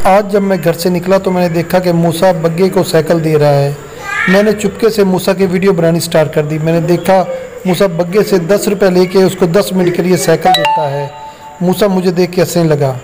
आज जब मैं घर से निकला तो मैंने देखा कि मूसा बग्गे को साइकिल दे रहा है। मैंने चुपके से मूसा की वीडियो बनानी स्टार्ट कर दी। मैंने देखा मूसा बग्गे से 10 रुपये लेके उसको 10 मिनट के लिए साइकिल देता है। मूसा मुझे देख के हंसने लगा।